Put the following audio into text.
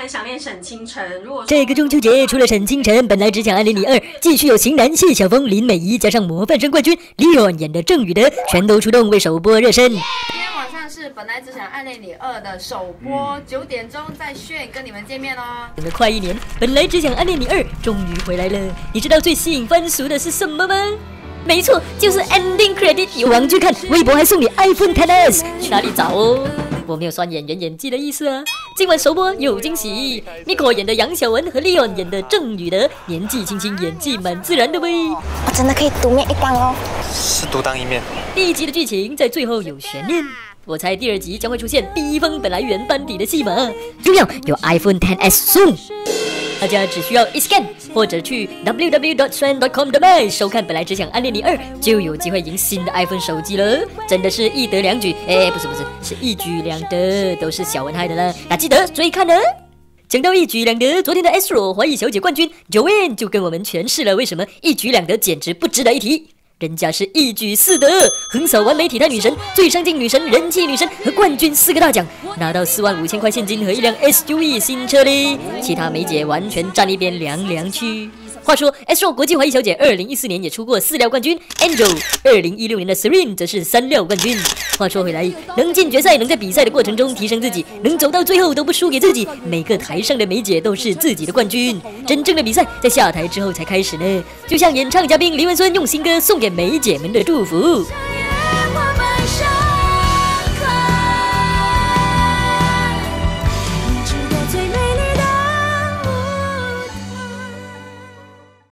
很想念沈清晨。如果这个中秋节除了沈清晨，本来只想暗恋你2，继续有型男谢晓峰、林美仪，加上模范生冠军 Leon 演的郑宇德，全都出动为首播热身。 今天晚上是本来只想暗恋你2的首播，9点钟在炫跟你们见面哦。 等了快1年，本来只想暗恋你2终于回来了。你知道最吸引番薯的是什么吗？没错，就是 ending credit 有网剧看，微博还送你 iPhone XS， 去哪里找哦？我没有酸演员演技的意思啊。今晚首播有惊喜 ，Nicole 演的杨晓雯和 Leon 演的郑宇德，年纪轻轻，演技蛮自然的喂。 我真的可以独面一档哦。 是独当一面。 第1集的剧情在最后有悬念。我猜第2集将会出现逼疯本来原班底的戏码，重要有 iPhone XS soon。大家只需要一 scan 或者去 www.swan.com 的卖收看本来只想暗恋你2，就有机会赢新的 iPhone 手机了，真的是一得两举，不是，是一举两得，都是小文害的啦，那记得追看呢。讲到一举两得，昨天的 Astro 华裔小姐冠军 Joanne 就跟我们诠释了为什么一举两得简直不值得一提。人家是一举4得，横扫完美体态女神、最上镜女神、人气女神和冠军4个大奖，拿到45000块现金和一辆 SUV 新车嘞。其他梅姐完全站一边凉凉去。话说 Astro 国际华裔小姐2014年也出过4料冠军 Angel，2016年的 Serene 则是3料冠军。话说回来，能进决赛，能在比赛的过程中提升自己，能走到最后都不输给自己，每个台上的梅姐都是自己的冠军。真正的比赛在下台之后才开始呢，就像演唱嘉宾黎文孙用新歌送给梅姐们的祝福。